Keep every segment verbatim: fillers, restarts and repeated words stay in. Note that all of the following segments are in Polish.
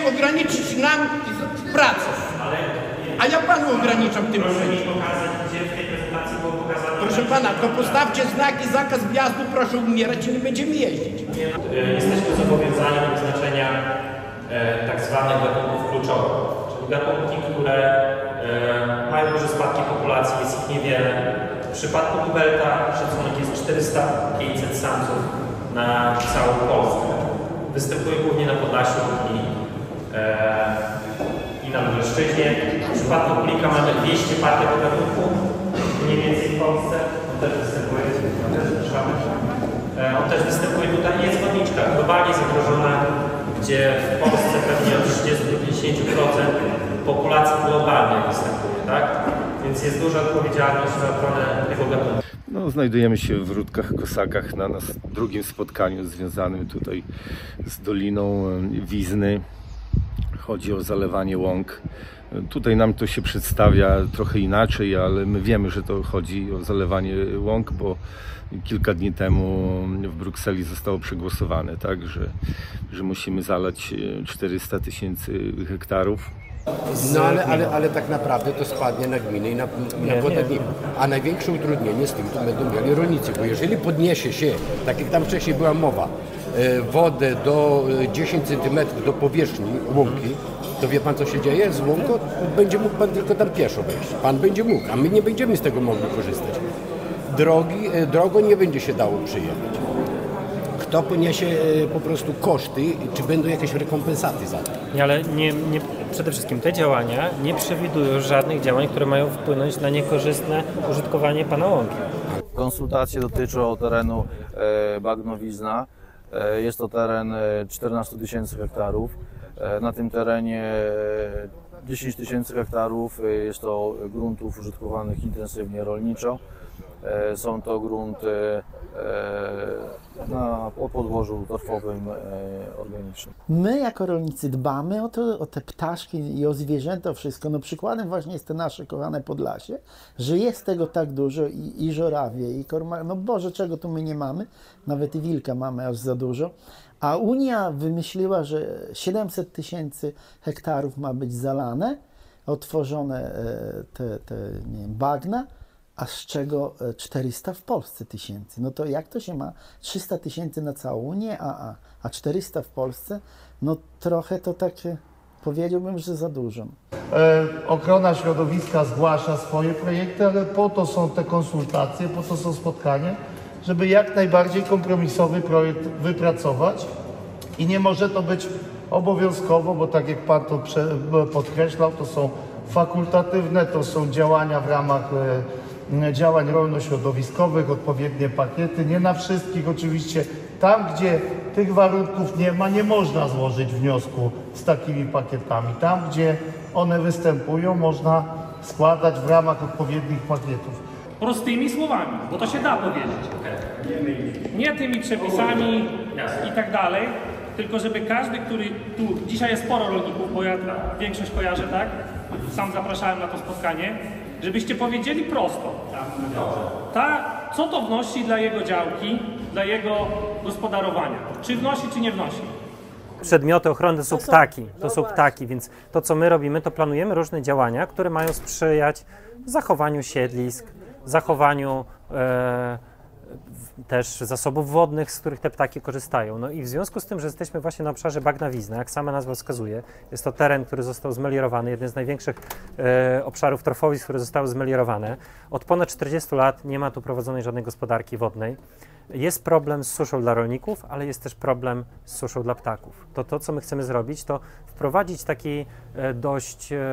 ograniczyć nam pracę. A ja panu ograniczam tym momencie. Proszę pana, to postawcie znaki, zakaz wjazdu, proszę umierać i nie będziemy jeździć. Jesteśmy zobowiązani do wyznaczenia e, tak zwanych gatunków kluczowych, czyli gatunki, które e, mają duże spadki populacji, jest ich niewiele. W przypadku Tubelta szacunek jest czterysta do pięciuset samców na całą Polskę. Występuje głównie na Podlasiu i, e, i na Lubelszczyźnie. W przypadku królika mamy dwieście par tego gatunku, mniej więcej w Polsce. On też występuje, on też, e, on też występuje tutaj. Jest wodniczka globalnie zagrożona, gdzie w Polsce pewnie od trzydziestu do pięćdziesięciu procent populacji globalnej występuje, tak? Więc jest duża odpowiedzialność za ochronę tego gatunku. No, znajdujemy się w Wrótkach-Kosakach na nas drugim spotkaniu związanym tutaj z Doliną Wizny. Chodzi o zalewanie łąk. Tutaj nam to się przedstawia trochę inaczej, ale my wiemy, że to chodzi o zalewanie łąk, bo kilka dni temu w Brukseli zostało przegłosowane, tak, że, że musimy zalać czterysta tysięcy hektarów. No ale, ale, ale tak naprawdę to spadnie na gminy i na, na podatników. A największe utrudnienie z tym to będą mieli rolnicy, bo jeżeli podniesie się, tak jak tam wcześniej była mowa, wodę do dziesięciu centymetrów do powierzchni łąki, to wie pan co się dzieje? Z łąką będzie mógł pan tylko tam pieszo wejść. Pan będzie mógł, a my nie będziemy z tego mogli korzystać. Drogi, drogo nie będzie się dało przyjechać. Kto poniesie po prostu koszty, czy będą jakieś rekompensaty za to? Nie, ale nie, nie, przede wszystkim te działania nie przewidują żadnych działań, które mają wpłynąć na niekorzystne użytkowanie pana łąki. Konsultacje dotyczą terenu e, Bagnowizna. E, jest to teren czternastu tysięcy hektarów. E, na tym terenie dziesięć tysięcy hektarów jest to gruntów użytkowanych intensywnie rolniczo. E, są to grunty e, na podłożu torfowym e, organicznym. My jako rolnicy dbamy o, to, o te ptaszki i o zwierzęta, o wszystko. No przykładem właśnie jest to nasze kochane Podlasie, że jest tego tak dużo i, i żorawie, i korma. No Boże, czego tu my nie mamy? Nawet i wilka mamy aż za dużo. A Unia wymyśliła, że siedemset tysięcy hektarów ma być zalane, otworzone te, te nie wiem, bagna, a z czego czterysta w Polsce tysięcy. No to jak to się ma? trzysta tysięcy na całą Unię, a, a, a czterysta w Polsce? No trochę to takie, powiedziałbym, że za dużo. E, ochrona środowiska zgłasza swoje projekty, ale po to są te konsultacje, po to są spotkania, żeby jak najbardziej kompromisowy projekt wypracować i nie może to być obowiązkowo, bo tak jak pan to podkreślał, to są fakultatywne, to są działania w ramach e, działań rolno-środowiskowych, odpowiednie pakiety, nie na wszystkich oczywiście. Tam, gdzie tych warunków nie ma, nie można złożyć wniosku z takimi pakietami. Tam, gdzie one występują, można składać w ramach odpowiednich pakietów. Prostymi słowami, bo to się da powiedzieć. Nie tymi przepisami i tak dalej, tylko żeby każdy, który tu, dzisiaj jest sporo rolników, bo ja większość kojarzę, tak? Sam zapraszałem na to spotkanie, żebyście powiedzieli prosto, ta, co to wnosi dla jego działki, dla jego gospodarowania. Czy wnosi, czy nie wnosi. Przedmioty ochrony to są ptaki, to są ptaki, więc to co my robimy, to planujemy różne działania, które mają sprzyjać zachowaniu siedlisk, zachowaniu e, też zasobów wodnych, z których te ptaki korzystają. No i w związku z tym, że jesteśmy właśnie na obszarze Bagna Wizna, jak sama nazwa wskazuje, jest to teren, który został zmelirowany, jeden z największych e, obszarów torfowisk, które zostały zmelirowane. Od ponad czterdziestu lat nie ma tu prowadzonej żadnej gospodarki wodnej. Jest problem z suszą dla rolników, ale jest też problem z suszą dla ptaków. To to, co my chcemy zrobić, to wprowadzić taki e, dość e,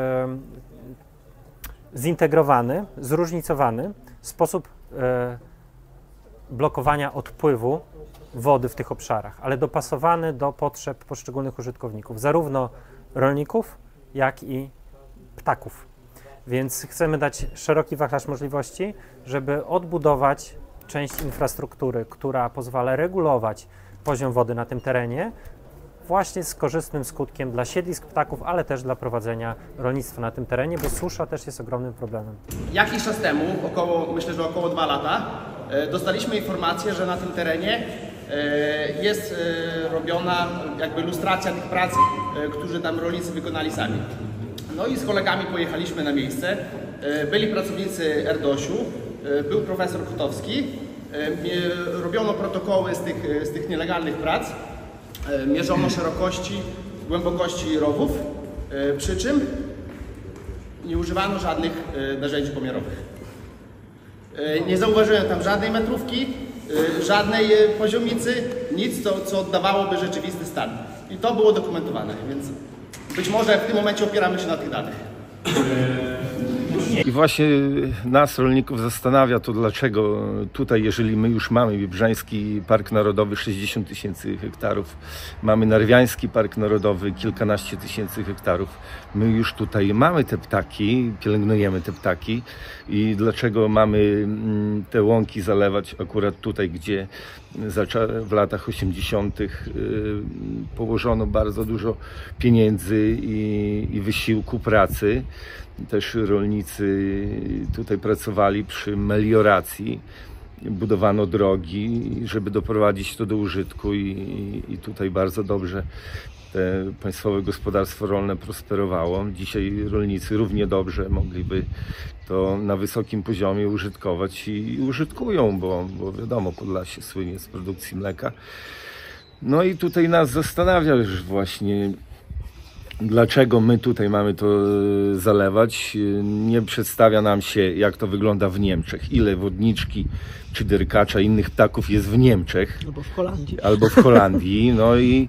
zintegrowany, zróżnicowany sposób e, blokowania odpływu wody w tych obszarach, ale dopasowany do potrzeb poszczególnych użytkowników, zarówno rolników, jak i ptaków. Więc chcemy dać szeroki wachlarz możliwości, żeby odbudować część infrastruktury, która pozwala regulować poziom wody na tym terenie, właśnie z korzystnym skutkiem dla siedlisk ptaków, ale też dla prowadzenia rolnictwa na tym terenie, bo susza też jest ogromnym problemem. Jakiś czas temu, około, myślę, że około dwa lata, dostaliśmy informację, że na tym terenie jest robiona jakby lustracja tych prac, które tam rolnicy wykonali sami. No i z kolegami pojechaliśmy na miejsce. Byli pracownicy Erdosiu, był profesor Kotowski. Robiono protokoły z tych, z tych nielegalnych prac. Mierzono szerokości, głębokości rowów, przy czym nie używano żadnych narzędzi pomiarowych. Nie zauważyłem tam żadnej metrówki, żadnej poziomicy, nic, co, co oddawałoby rzeczywisty stan. I to było dokumentowane, więc być może w tym momencie opieramy się na tych danych. I właśnie nas, rolników, zastanawia to, dlaczego tutaj, jeżeli my już mamy Biebrzański Park Narodowy sześćdziesiąt tysięcy hektarów, mamy Narwiański Park Narodowy kilkanaście tysięcy hektarów, my już tutaj mamy te ptaki, pielęgnujemy te ptaki i dlaczego mamy te łąki zalewać akurat tutaj, gdzie w latach osiemdziesiątych położono bardzo dużo pieniędzy i, i wysiłku pracy. Też rolnicy tutaj pracowali przy melioracji, budowano drogi, żeby doprowadzić to do użytku i, i tutaj bardzo dobrze te państwowe gospodarstwo rolne prosperowało. Dzisiaj rolnicy równie dobrze mogliby to na wysokim poziomie użytkować i użytkują, bo, bo wiadomo, Podlasie słynie z produkcji mleka. No i tutaj nas zastanawia już właśnie, dlaczego my tutaj mamy to zalewać. Nie przedstawia nam się, jak to wygląda w Niemczech. Ile wodniczki czy dyrkacza, innych ptaków jest w Niemczech. Albo w Holandii. Albo w Holandii. No i,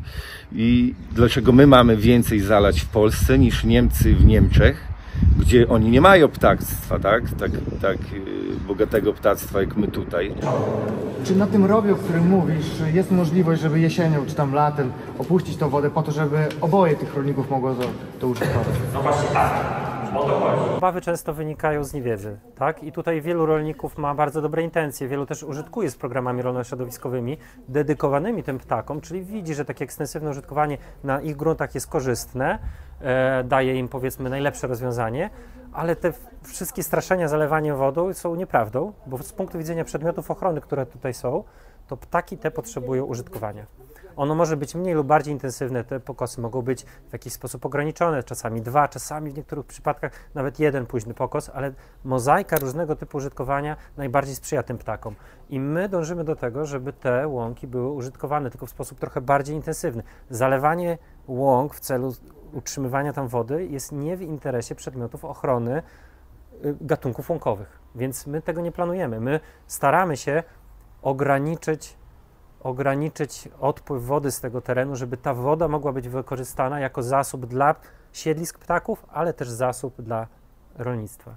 i dlaczego my mamy więcej zalać w Polsce niż Niemcy w Niemczech, gdzie oni nie mają ptactwa, tak? Tak, tak bogatego ptactwa jak my tutaj. Czy na tym rowie, o którym mówisz, jest możliwość, żeby jesienią czy tam latem opuścić tą wodę po to, żeby oboje tych rolników mogło to, to użytkować? No właśnie tak. O to chodzi. Obawy często wynikają z niewiedzy, tak? I tutaj wielu rolników ma bardzo dobre intencje, wielu też użytkuje z programami rolno-środowiskowymi dedykowanymi tym ptakom, czyli widzi, że takie ekstensywne użytkowanie na ich gruntach jest korzystne, e, daje im, powiedzmy, najlepsze rozwiązanie, ale te wszystkie straszenia zalewaniem wodą są nieprawdą, bo z punktu widzenia przedmiotów ochrony, które tutaj są, to ptaki te potrzebują użytkowania. Ono może być mniej lub bardziej intensywne, te pokosy mogą być w jakiś sposób ograniczone, czasami dwa, czasami w niektórych przypadkach nawet jeden późny pokos, ale mozaika różnego typu użytkowania najbardziej sprzyja tym ptakom. I my dążymy do tego, żeby te łąki były użytkowane, tylko w sposób trochę bardziej intensywny. Zalewanie łąk w celu utrzymywania tam wody jest nie w interesie przedmiotów ochrony gatunków łąkowych, więc my tego nie planujemy. My staramy się ograniczyć ograniczyć odpływ wody z tego terenu, żeby ta woda mogła być wykorzystana jako zasób dla siedlisk ptaków, ale też zasób dla rolnictwa.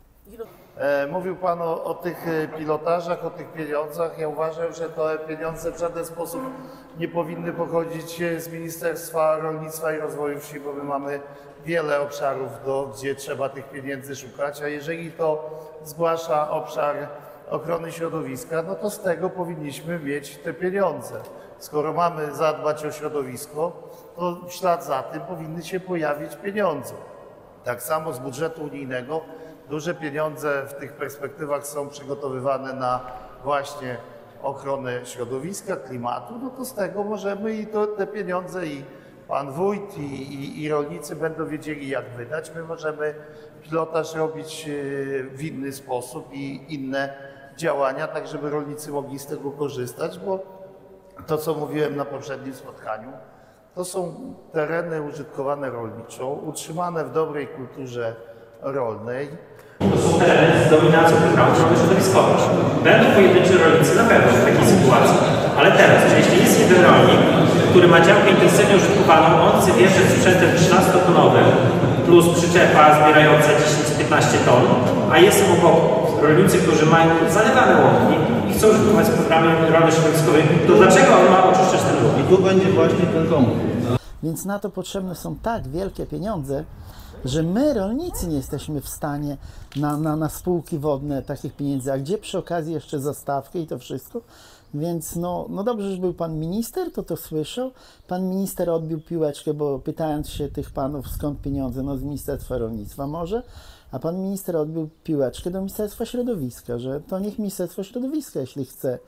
E, mówił Pan o, o tych pilotażach, o tych pieniądzach. Ja uważam, że te pieniądze w żaden sposób nie powinny pochodzić z Ministerstwa Rolnictwa i Rozwoju Wsi, bo my mamy wiele obszarów, do, gdzie trzeba tych pieniędzy szukać, a jeżeli to zgłasza obszar ochrony środowiska, no to z tego powinniśmy mieć te pieniądze. Skoro mamy zadbać o środowisko, to w ślad za tym powinny się pojawić pieniądze. Tak samo z budżetu unijnego duże pieniądze w tych perspektywach są przygotowywane na właśnie ochronę środowiska, klimatu, no to z tego możemy i to, te pieniądze i pan wójt i, i, i rolnicy będą wiedzieli, jak wydać. My możemy pilotaż robić w inny sposób i inne działania, tak żeby rolnicy mogli z tego korzystać, bo to, co mówiłem na poprzednim spotkaniu, to są tereny użytkowane rolniczo, utrzymane w dobrej kulturze rolnej. To są tereny z dominacją programów rolno-środowiskowych. Będą pojedynczy rolnicy na pewno w takiej sytuacji, ale teraz, czy jeśli jest jeden rolnik, który ma działkę intensywnie użytkowaną, on chce wjeżdżać z sprzętem trzynastotonowym plus przyczepa zbierająca dziesięć do piętnastu ton, a jest obok rolnicy, którzy mają zalewane łąki i chcą użytkować z programem rolno-środowiskowym, to dlaczego on ma oczyszczać ten ruch? I tu będzie właśnie ten komód. Więc na to potrzebne są tak wielkie pieniądze, że my, rolnicy, nie jesteśmy w stanie na, na, na spółki wodne takich pieniędzy, a gdzie przy okazji jeszcze zastawkę i to wszystko. Więc no, no dobrze, że był pan minister, to to słyszał. Pan minister odbił piłeczkę, bo pytając się tych panów, skąd pieniądze, no z Ministerstwa Rolnictwa może, a pan minister odbił piłeczkę do Ministerstwa Środowiska, że to niech Ministerstwo Środowiska, jeśli chce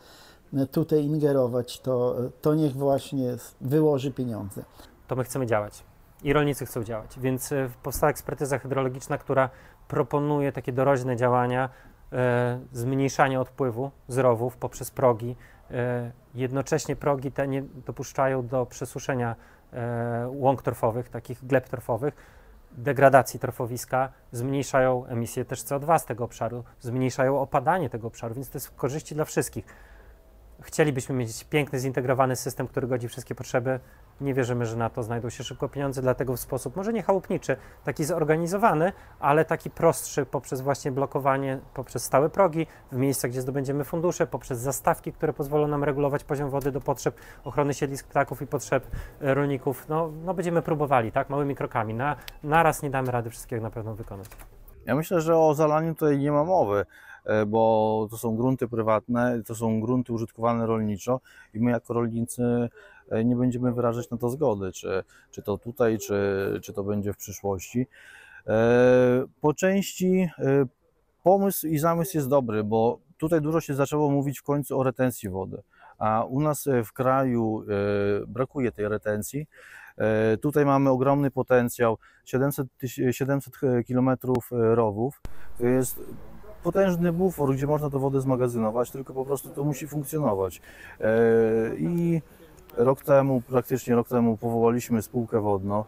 tutaj ingerować, to, to niech właśnie wyłoży pieniądze. To my chcemy działać i rolnicy chcą działać, więc powstała ekspertyza hydrologiczna, która proponuje takie doraźne działania, e, zmniejszanie odpływu z rowów poprzez progi. E, jednocześnie progi te nie dopuszczają do przesuszenia e, łąk torfowych, takich gleb torfowych, degradacji torfowiska, zmniejszają emisję też C O dwa z tego obszaru, zmniejszają opadanie tego obszaru, więc to jest korzyści dla wszystkich. Chcielibyśmy mieć piękny, zintegrowany system, który godzi wszystkie potrzeby. Nie wierzymy, że na to znajdą się szybko pieniądze, dlatego w sposób może nie chałupniczy, taki zorganizowany, ale taki prostszy poprzez właśnie blokowanie, poprzez stałe progi w miejscach, gdzie zdobędziemy fundusze, poprzez zastawki, które pozwolą nam regulować poziom wody do potrzeb ochrony siedlisk ptaków i potrzeb rolników. No, no będziemy próbowali, tak, małymi krokami. Na, naraz nie damy rady wszystkiego na pewno wykonać. Ja myślę, że o zalaniu tutaj nie ma mowy, bo to są grunty prywatne, to są grunty użytkowane rolniczo i my jako rolnicy nie będziemy wyrażać na to zgody, czy, czy to tutaj, czy, czy to będzie w przyszłości. Po części pomysł i zamysł jest dobry, bo tutaj dużo się zaczęło mówić w końcu o retencji wody, a u nas w kraju brakuje tej retencji. Tutaj mamy ogromny potencjał, siedemset kilometrów rowów, to jest potężny bufor, gdzie można tę wodę zmagazynować, tylko po prostu to musi funkcjonować. I rok temu, praktycznie rok temu powołaliśmy spółkę wodną.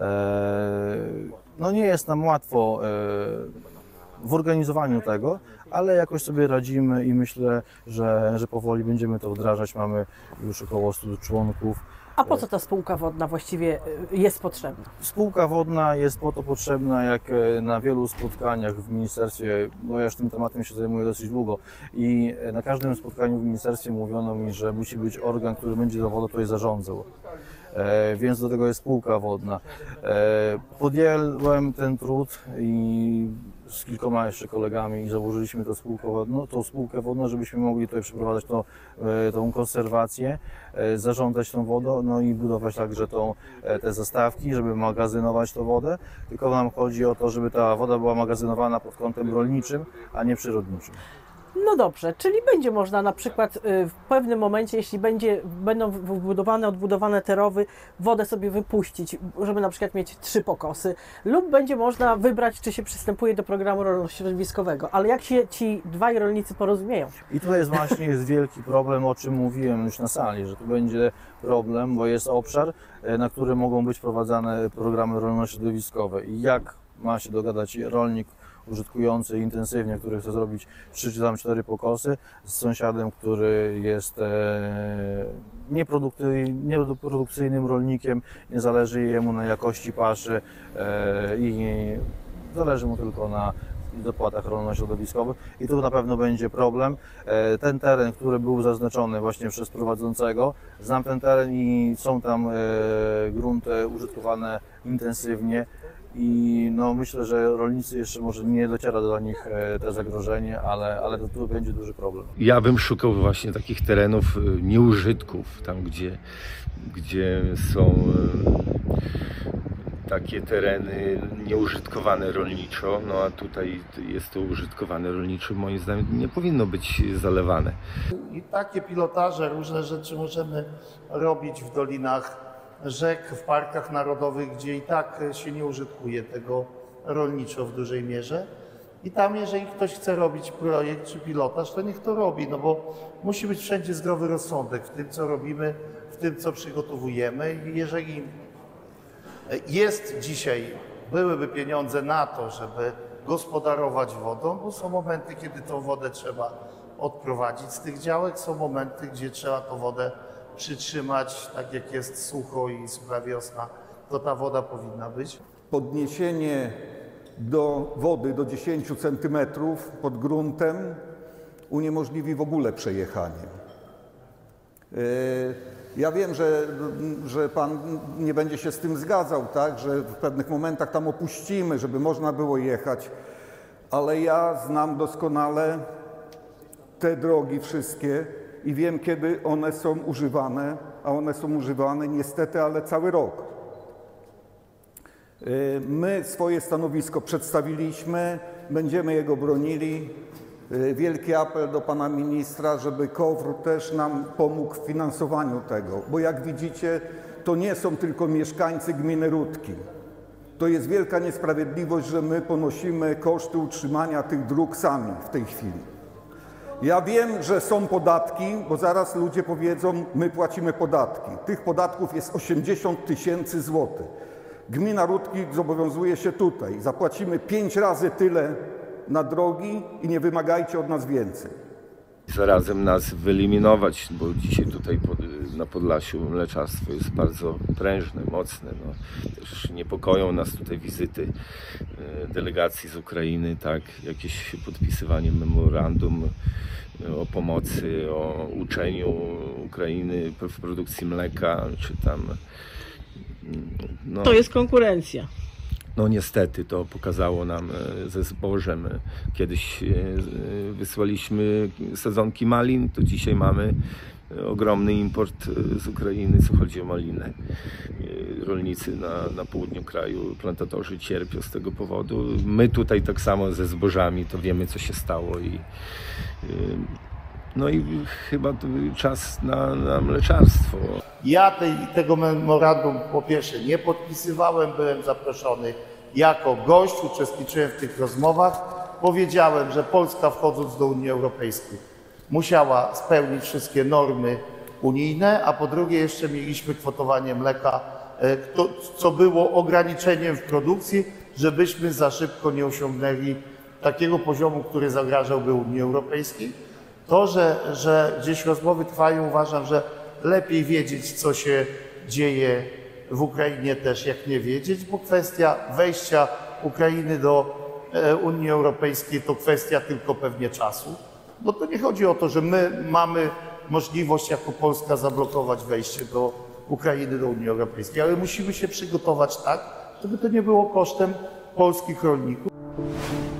No nie jest nam łatwo w organizowaniu tego, ale jakoś sobie radzimy i myślę, że, że powoli będziemy to wdrażać. Mamy już około stu członków. A po co ta spółka wodna właściwie jest potrzebna? Spółka wodna jest po to potrzebna, jak na wielu spotkaniach w ministerstwie, bo ja już tym tematem się zajmuję dosyć długo i na każdym spotkaniu w ministerstwie mówiono mi, że musi być organ, który będzie tą wodą tutaj zarządzał. E, więc do tego jest spółka wodna. E, podjęłem ten trud i z kilkoma jeszcze kolegami i założyliśmy tą spółkę wodną, tą spółkę wodną, żebyśmy mogli tutaj przeprowadzać tą, e, tą konserwację, e, zarządzać tą wodą, no i budować także tą, e, te zastawki, żeby magazynować tą wodę. Tylko nam chodzi o to, żeby ta woda była magazynowana pod kątem rolniczym, a nie przyrodniczym. No dobrze, czyli będzie można na przykład w pewnym momencie, jeśli będzie, będą wbudowane, odbudowane te rowy, wodę sobie wypuścić, żeby na przykład mieć trzy pokosy, lub będzie można wybrać, czy się przystępuje do programu rolno-środowiskowego. Ale jak się ci dwaj rolnicy porozumieją? I tutaj jest właśnie jest wielki problem, o czym mówiłem już na sali, że tu będzie problem, bo jest obszar, na którym mogą być wprowadzane programy rolno-środowiskowe. I jak ma się dogadać rolnik użytkujący intensywnie, który chce zrobić trzy czy tam cztery pokosy z sąsiadem, który jest e, nieprodukcyjnym rolnikiem, nie zależy jemu na jakości paszy e, i zależy mu tylko na dopłatach rolno-środowiskowych i tu na pewno będzie problem. E, ten teren, który był zaznaczony właśnie przez prowadzącego, znam ten teren i są tam e, grunty użytkowane intensywnie. I no, myślę, że rolnicy jeszcze może nie dociera do nich te zagrożenie, ale, ale to tu będzie duży problem. Ja bym szukał właśnie takich terenów nieużytków, tam gdzie, gdzie są takie tereny nieużytkowane rolniczo, no a tutaj jest to użytkowane rolniczo, moim zdaniem nie powinno być zalewane. I takie pilotaże, różne rzeczy możemy robić w dolinach rzek, w parkach narodowych, gdzie i tak się nie użytkuje tego rolniczo w dużej mierze. I tam, jeżeli ktoś chce robić projekt czy pilotaż, to niech to robi, no bo musi być wszędzie zdrowy rozsądek w tym, co robimy, w tym, co przygotowujemy. I jeżeli jest dzisiaj, byłyby pieniądze na to, żeby gospodarować wodą, bo są momenty, kiedy tą wodę trzeba odprowadzić z tych działek, są momenty, gdzie trzeba tą wodę przytrzymać, tak jak jest sucho i sucha wiosna, to ta woda powinna być. Podniesienie do wody do dziesięciu centymetrów pod gruntem uniemożliwi w ogóle przejechanie. Ja wiem, że, że Pan nie będzie się z tym zgadzał, tak, że w pewnych momentach tam opuścimy, żeby można było jechać, ale ja znam doskonale te drogi wszystkie i wiem, kiedy one są używane, a one są używane niestety, ale cały rok. My swoje stanowisko przedstawiliśmy, będziemy jego bronili Wielki apel do pana ministra, żeby KOWR też nam pomógł w finansowaniu tego, bo jak widzicie, to nie są tylko mieszkańcy gminy Rudki. To jest wielka niesprawiedliwość, że my ponosimy koszty utrzymania tych dróg sami w tej chwili. Ja wiem, że są podatki, bo zaraz ludzie powiedzą, my płacimy podatki. Tych podatków jest osiemdziesiąt tysięcy złotych. Gmina Rudki zobowiązuje się tutaj. Zapłacimy pięć razy tyle na drogi i nie wymagajcie od nas więcej. Zarazem nas wyeliminować, bo dzisiaj tutaj pod, na Podlasiu mleczarstwo jest bardzo prężne, mocne. No. Też niepokoją nas tutaj wizyty delegacji z Ukrainy, tak, jakieś podpisywanie memorandum o pomocy, o uczeniu Ukrainy w produkcji mleka, czy tam... No, to jest konkurencja. No niestety to pokazało nam ze zbożem. Kiedyś wysłaliśmy sadzonki malin, to dzisiaj mamy ogromny import z Ukrainy, co chodzi o malinę. Rolnicy na, na południu kraju, plantatorzy cierpią z tego powodu. My tutaj tak samo ze zbożami, to wiemy, co się stało. I, no i chyba to czas na, na mleczarstwo. Ja tej, tego memorandum po pierwsze nie podpisywałem, byłem zaproszony jako gość, uczestniczyłem w tych rozmowach. Powiedziałem, że Polska, wchodząc do Unii Europejskiej, musiała spełnić wszystkie normy unijne, a po drugie jeszcze mieliśmy kwotowanie mleka, co było ograniczeniem w produkcji, żebyśmy za szybko nie osiągnęli takiego poziomu, który zagrażałby Unii Europejskiej. To, że, że gdzieś rozmowy trwają, uważam, że lepiej wiedzieć, co się dzieje w Ukrainie też, jak nie wiedzieć, bo kwestia wejścia Ukrainy do Unii Europejskiej to kwestia tylko pewnie czasu. Bo to nie chodzi o to, że my mamy możliwość jako Polska zablokować wejście do Ukrainy do Unii Europejskiej, ale musimy się przygotować tak, żeby to nie było kosztem polskich rolników.